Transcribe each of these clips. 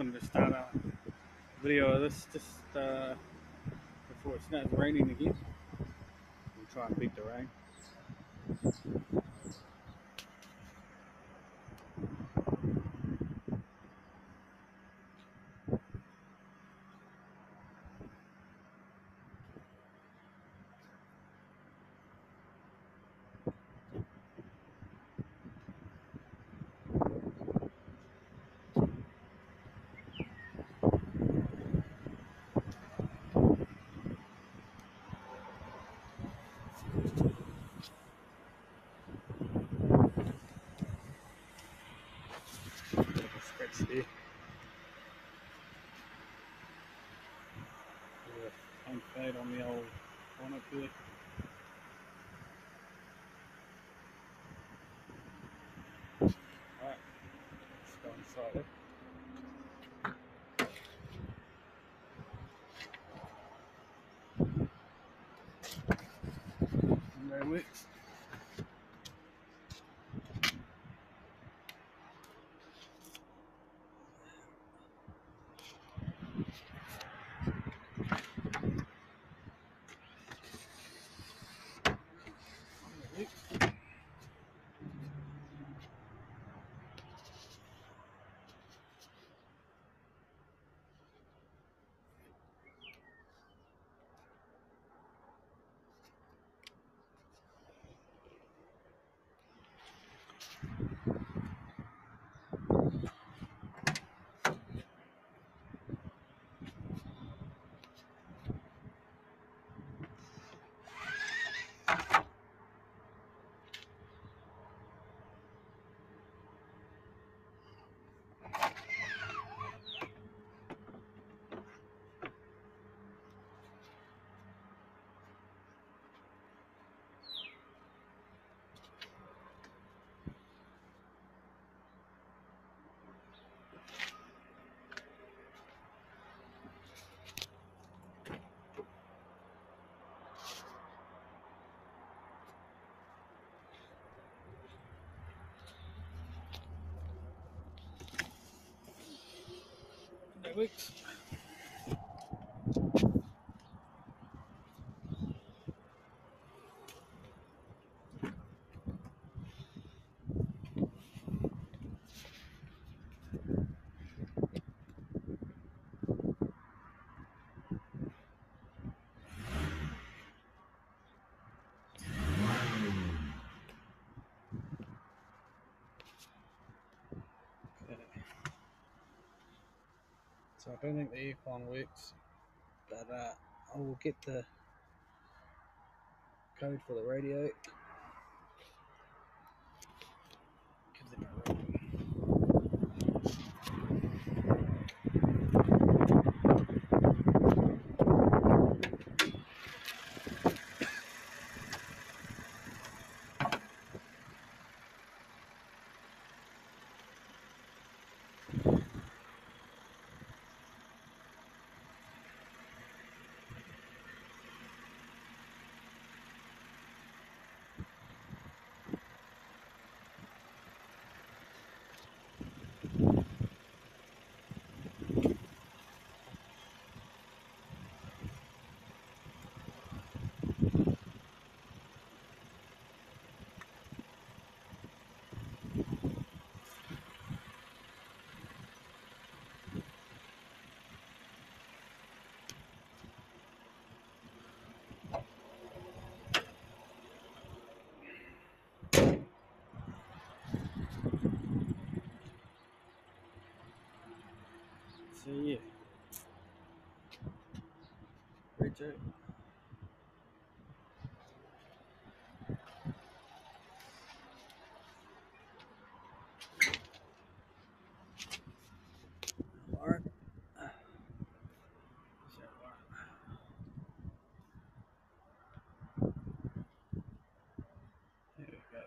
wanted to start a video of this just before it starts raining again. We'll try and beat the rain. Scratch there. Paint fade on the old bonnet there. Alright, let's go inside it. And there it works. There it works. So I don't think the aircon works, but I will get the code for the radio. Give them a ring. So yeah, Richard. Alright. There we go.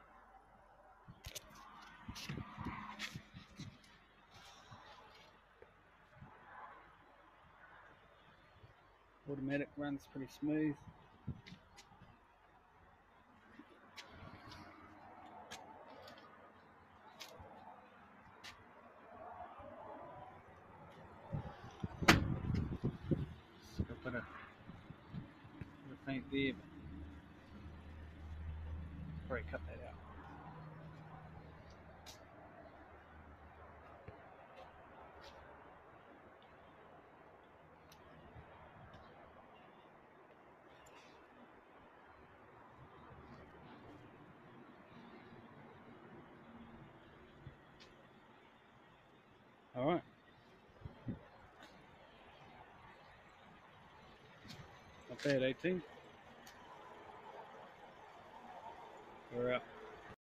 Automatic runs pretty smooth. Put a faint there, but probably cut that out. All right. Not bad, 18.